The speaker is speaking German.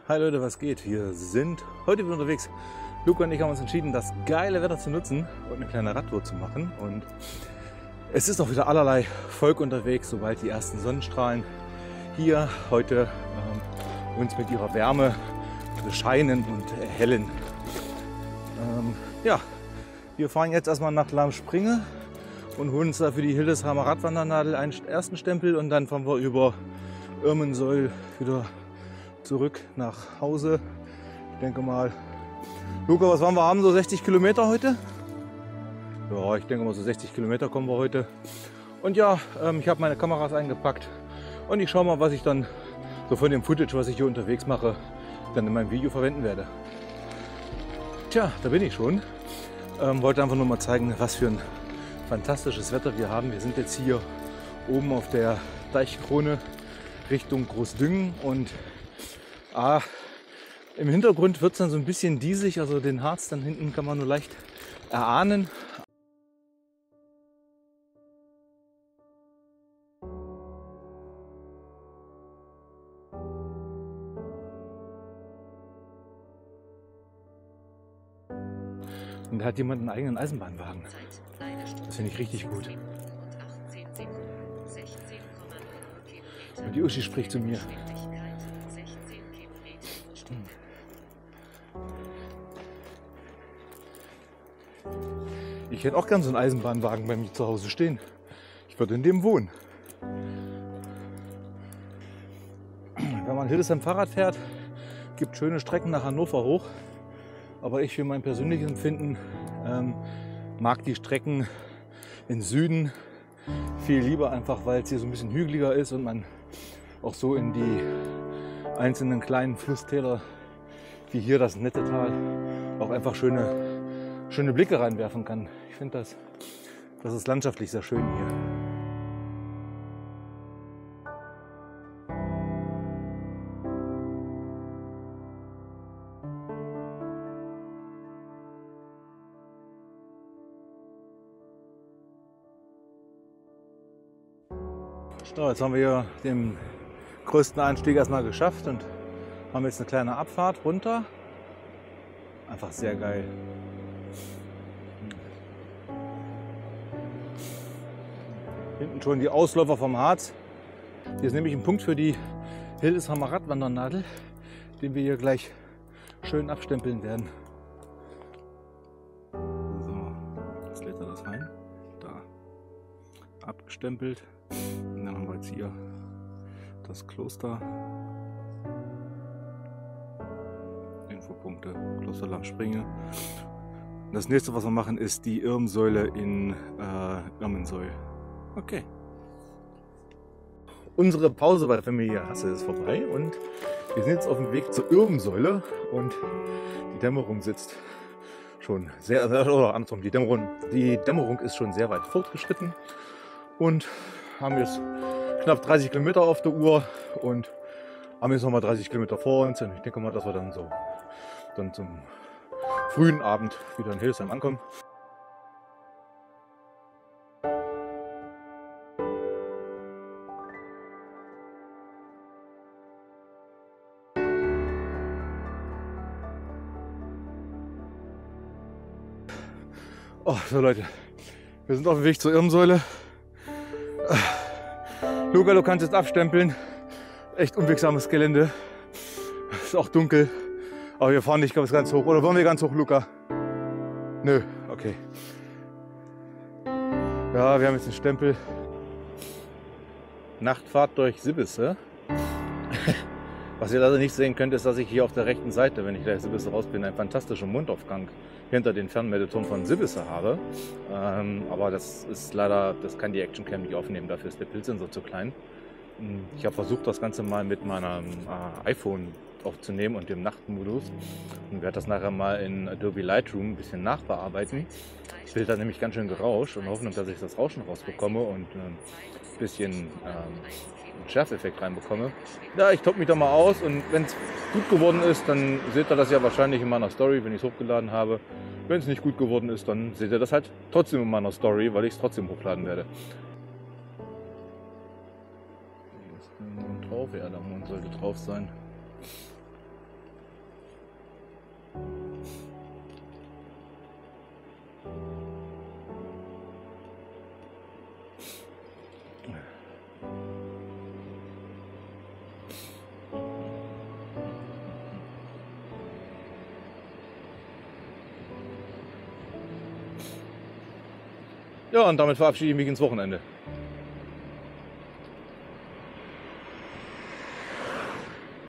Hi Leute, was geht? Wir sind heute wieder unterwegs. Luca und ich haben uns entschieden, das geile Wetter zu nutzen und eine kleine Radtour zu machen. Und es ist auch wieder allerlei Volk unterwegs, sobald die ersten Sonnenstrahlen hier heute uns mit ihrer Wärme bescheinen und erhellen. Ja, wir fahren jetzt erstmal nach Lammspringe und holen uns da für die Hildesheimer Radwandernadel einen ersten Stempel und dann fahren wir über Irmensäul wieder zurück nach Hause. Ich denke mal, Luca, was waren wir haben? So 60 Kilometer heute? Ja, ich denke mal so 60 Kilometer kommen wir heute. Und ja, ich habe meine Kameras eingepackt und ich schaue mal, was ich dann so von dem Footage, was ich hier unterwegs mache, dann in meinem Video verwenden werde. Tja, da bin ich schon. Wollte einfach nur mal zeigen, was für ein fantastisches Wetter wir haben. Wir sind jetzt hier oben auf der Deichkrone Richtung Großdüngen und im Hintergrund wird es dann so ein bisschen diesig, also den Harz dann hinten kann man nur leicht erahnen. Und da hat jemand einen eigenen Eisenbahnwagen. Das finde ich richtig gut. Und die Uschi spricht zu mir. Ich hätte auch gern so einen Eisenbahnwagen bei mir zu Hause stehen. Ich würde in dem wohnen. Wenn man Hildesheim Fahrrad fährt, gibt schöne Strecken nach Hannover hoch. Aber ich für mein persönliches Empfinden mag die Strecken im Süden viel lieber, einfach weil es hier so ein bisschen hügeliger ist und man auch so in die einzelnen kleinen Flusstäler wie hier das Nettetal auch einfach schöne Blicke reinwerfen kann. Ich finde das ist landschaftlich sehr schön hier. So, jetzt haben wir hier den größten Anstieg erstmal geschafft und haben jetzt eine kleine Abfahrt runter. Einfach sehr geil. Hinten schon die Ausläufer vom Harz. Hier ist nämlich ein Punkt für die Hildesheimer Radwandernadel, den wir hier gleich schön abstempeln werden. So, jetzt lädt er das rein. Da. Abgestempelt. Und dann haben wir jetzt hier das Kloster. Infopunkte, Kloster Lammspringe. Das nächste, was wir machen, ist die Irmensäule in Irmensäul. Okay. Unsere Pause bei der Familie Hasse ist vorbei und wir sind jetzt auf dem Weg zur Irmensäule und die Dämmerung sitzt schon sehr, oder andersrum, die Dämmerung ist schon sehr weit fortgeschritten und haben jetzt knapp 30 Kilometer auf der Uhr und haben jetzt nochmal 30 Kilometer vor uns und ich denke mal, dass wir dann zum frühen Abend wieder in Hildesheim ankommen. Oh, so Leute, wir sind auf dem Weg zur Irmensäule. Luca, du kannst jetzt abstempeln. Echt unwegsames Gelände. Ist auch dunkel. Aber wir fahren nicht ganz hoch. Oder wollen wir ganz hoch, Luca? Nö, okay. Ja, wir haben jetzt einen Stempel. Nachtfahrt durch Sibisse. Was ihr leider nicht sehen könnt, ist, dass ich hier auf der rechten Seite, wenn ich gleich Sibisse raus bin, einen fantastischen Mundaufgang hinter den Fernmeldeturm von Sibisse habe. Aber das ist leider, das kann die Actioncam nicht aufnehmen, dafür ist der Bildsensor zu klein. Ich habe versucht, das Ganze mal mit meinem iPhone aufzunehmen und dem Nachtmodus und werde das nachher mal in Adobe Lightroom ein bisschen nachbearbeiten. Das Bild hat nämlich ganz schön gerauscht und hoffen, dass ich das Rauschen rausbekomme und ein bisschen Schärfeffekt reinbekomme. Ja, ich toppe mich da mal aus und wenn es gut geworden ist, dann seht ihr das ja wahrscheinlich in meiner Story, wenn ich es hochgeladen habe. Wenn es nicht gut geworden ist, dann seht ihr das halt trotzdem in meiner Story, weil ich es trotzdem hochladen werde. Hier ist der Mond drauf, ja, der Mond sollte drauf sein. Ja, und damit verabschiede ich mich ins Wochenende.